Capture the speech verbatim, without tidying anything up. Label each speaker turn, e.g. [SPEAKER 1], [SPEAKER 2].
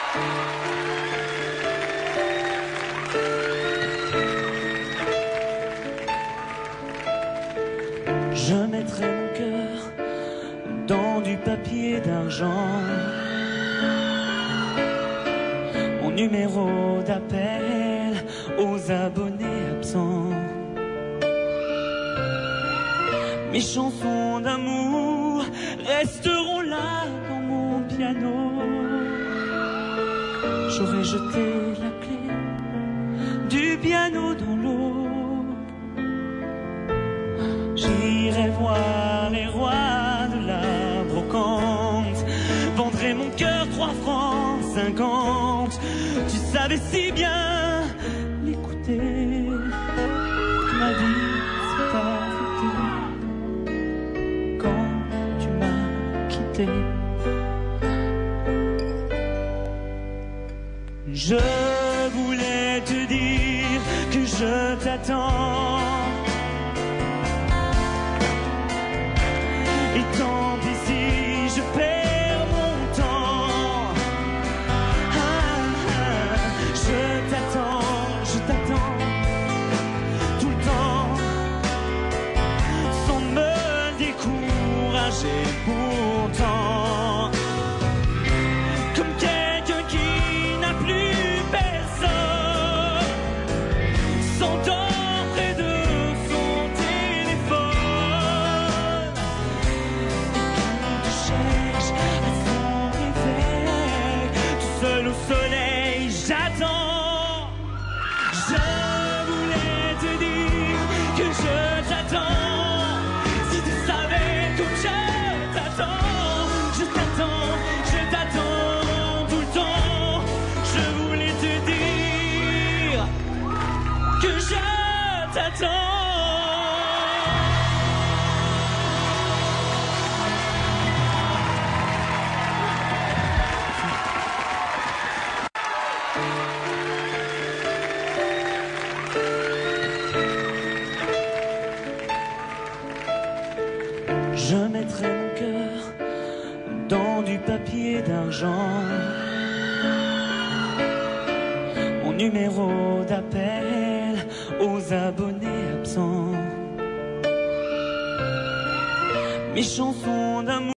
[SPEAKER 1] Je mettrai mon cœur dans du papier d'argent, mon numéro d'appel aux abonnés absents, mes chansons d'amour resteront là dans mon piano. J'aurais jeté la clé du piano dans l'eau. J'irai voir les rois de la brocante, vendrai mon cœur trois francs cinquante. Tu savais si bien l'écouter, que ma vie s'est arrêtée quand tu m'as quitté. Je voulais te dire que je t'attends, et tant pis si je perds mon temps. Ah, ah, je t'attends, je t'attends tout le temps, sans me décourager pourtant. Comme quelqu'un qui n'a plus personne, s'endort près de son téléphone, seul au soleil, j'attends. Je voulais te dire que je t'attends. Si tu savais comme je t'attends, je t'attends, je t'attends tout le temps. Je voulais te dire que je t'attends. Je mettrai mon cœur dans du papier d'argent, mon numéro d'appel aux abonnés absents, mes chansons d'amour.